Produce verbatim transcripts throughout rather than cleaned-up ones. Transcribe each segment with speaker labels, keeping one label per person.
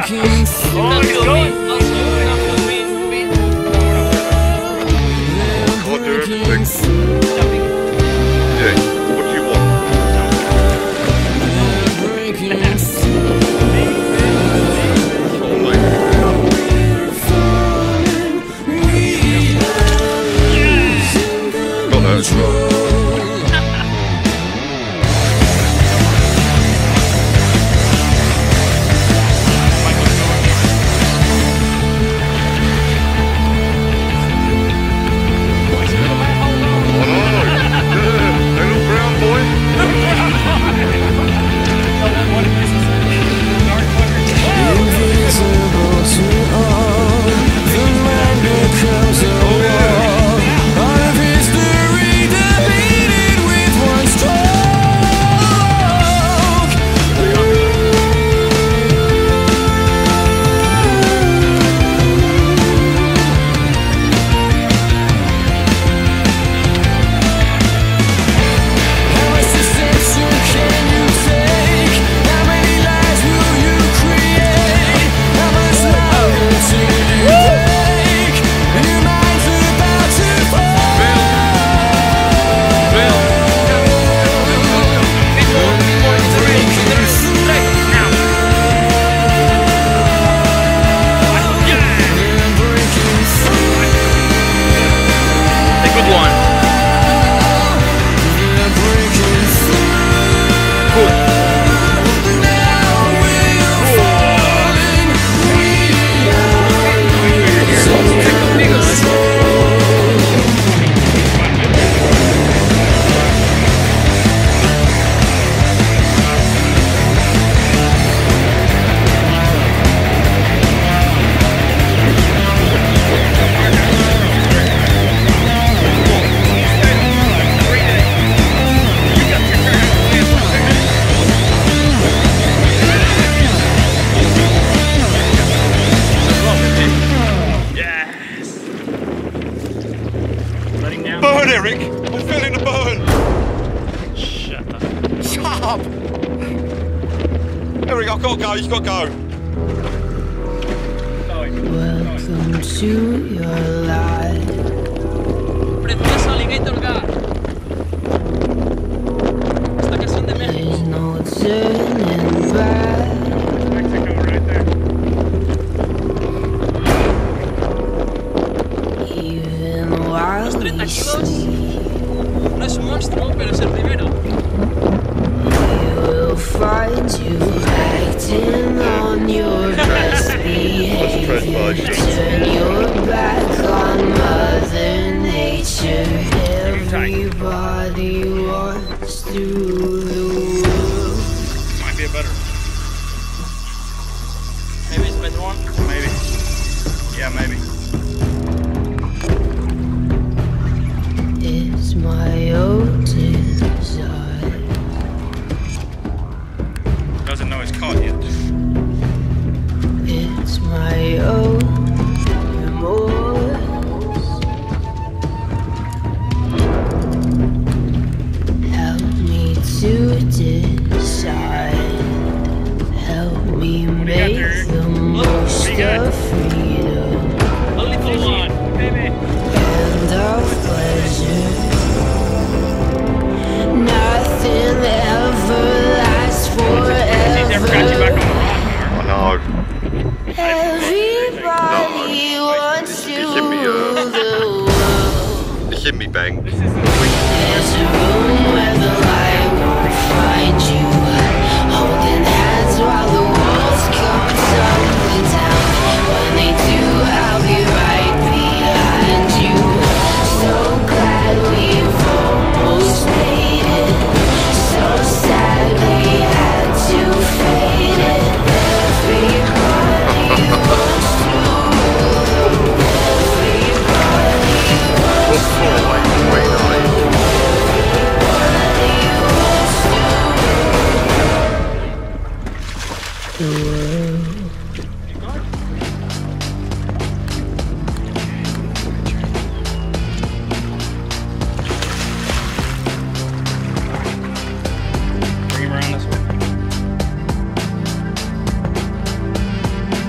Speaker 1: Oh, he's going!
Speaker 2: Can't do everything. Yeah, what do you want? Got that as well.
Speaker 3: Burn, Erik! I'm feeling the burn!
Speaker 1: Shut up.
Speaker 3: Shut up! Erik, I've got to go, you've got to go.
Speaker 4: Welcome to your life.
Speaker 1: Precioso Aligator guy. Está que son de
Speaker 4: There's no turning back.
Speaker 5: Mexico right there.
Speaker 4: Even while
Speaker 1: Los treinta
Speaker 4: we
Speaker 1: kilos.
Speaker 4: sleep,
Speaker 1: No es un monstruo, pero es el primero.
Speaker 4: we will find you acting on your best behavior. Turn your back on Mother Nature. Everybody wants to rule the world.
Speaker 5: Might be a better.
Speaker 1: Maybe it's better one.
Speaker 5: Maybe. Yeah, maybe.
Speaker 4: It's my own desire.
Speaker 5: Doesn't know it's caught yet.
Speaker 4: It's my own remorse. Help me to decide. Help me make the most of freedom
Speaker 1: A little one.
Speaker 5: Maybe.
Speaker 4: and of pleasure. Nothing ever lasts
Speaker 5: He's never got you back
Speaker 4: forever.
Speaker 5: on the rock.
Speaker 2: I know.
Speaker 4: Everybody wants to rule the world.
Speaker 2: It's in me, bang.
Speaker 4: There's a room where the light won't find you. Holding hands while the walls come tumbling down. When they do, I'll be right behind you. So glad we've almost made it. So sad we had to fade it. Everybody wants to rule the world. Everybody wants to rule the world.
Speaker 5: Bring him around this way.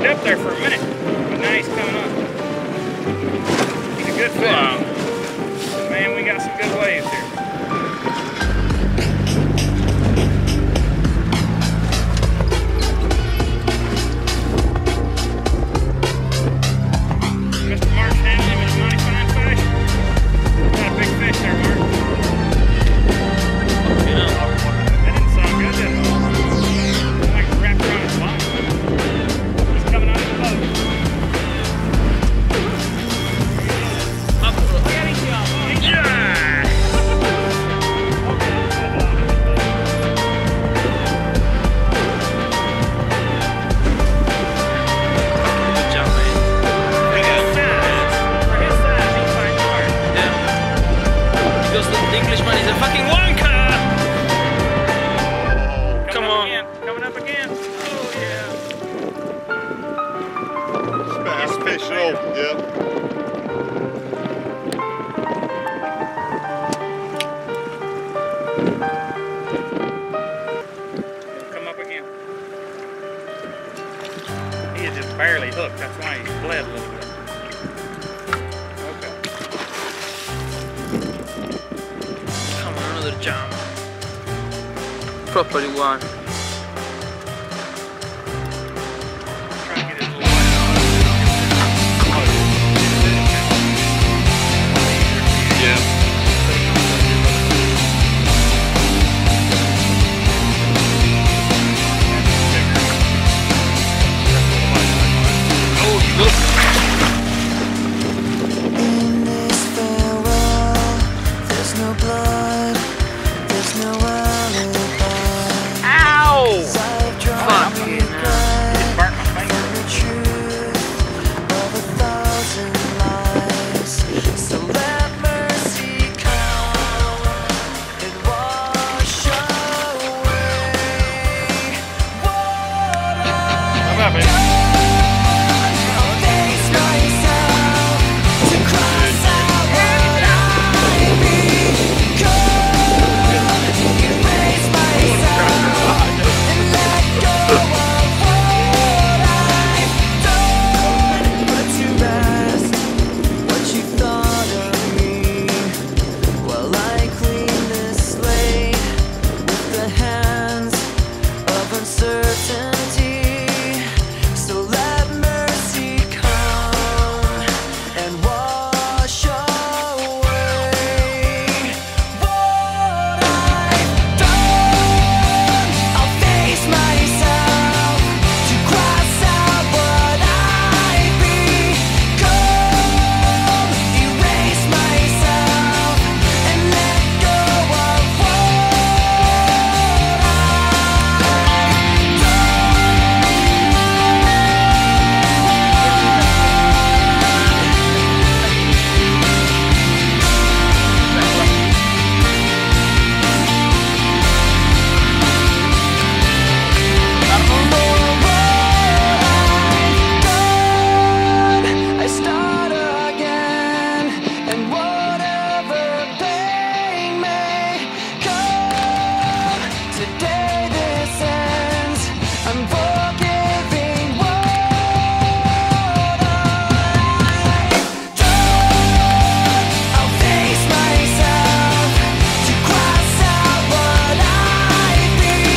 Speaker 5: backed up there for a minute, but now he's coming up. He's a good fish. Wow. Man, we got some good waves here. Mister Mark's handling him in a mighty fine fashion. Got a big fish there, Mark.
Speaker 1: Yeah.
Speaker 5: That didn't sound good, did it? It's like wrapped around his body. He's coming out of the boat.
Speaker 1: Up, bro.
Speaker 5: Yeah!
Speaker 1: Good job, man.
Speaker 5: For his size, for his size, he's fighting hard.
Speaker 1: Yeah. Because the Englishman is a fucking wanker! Come
Speaker 5: Coming up
Speaker 1: on.
Speaker 5: again. Coming up again. Oh, yeah.
Speaker 2: Bass fish, oh, yeah.
Speaker 5: Come up again. He is just barely hooked. That's why he's bled a little bit. Okay.
Speaker 1: Come on, another jump. Properly one.
Speaker 5: Trying to get his little line
Speaker 2: Yeah.
Speaker 1: Oh, look.
Speaker 4: In this farewell, there's no blood, there's no alibi.
Speaker 1: Ow!
Speaker 4: I've drawn
Speaker 1: Fucking
Speaker 4: the
Speaker 1: hell.
Speaker 4: line
Speaker 5: burnt my finger.
Speaker 4: from the truth of a thousand lies. So let mercy come and wash away what
Speaker 5: Come
Speaker 4: I've
Speaker 5: up, baby.
Speaker 4: done. I'll face myself to cross out what I've become. Erase myself and let go of what I've done. Put to rest what you thought of me while I clean this slate with the hands of uncertainty. So let mercy come and wash away what I've done. I'll face myself to cross out what I've become. Erase myself and let go of what I've I start again, and whatever pain may come, today this ends. I'm forgiving what I've done. I'll face myself to cross out what I've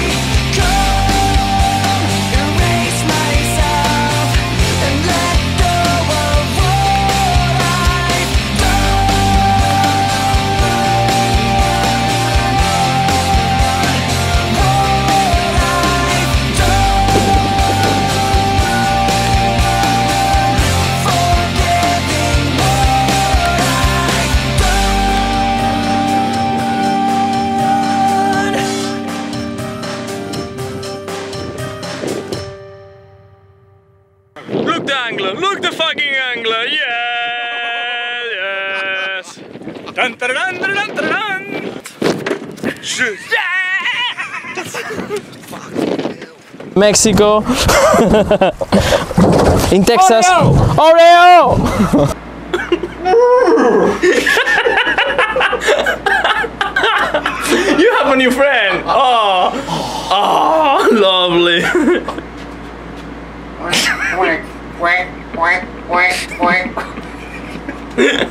Speaker 4: become. Erase myself and let go of what I've
Speaker 1: Look the angler, look the fucking angler, yeah, yes.
Speaker 5: Dun, dun, dun, dun, dun, dun, dun.
Speaker 2: Shit.
Speaker 6: Mexico. In Texas. Oreo!
Speaker 1: You have a new friend. Oh, oh, lovely.
Speaker 2: Quack, quack, quack, quack, quack.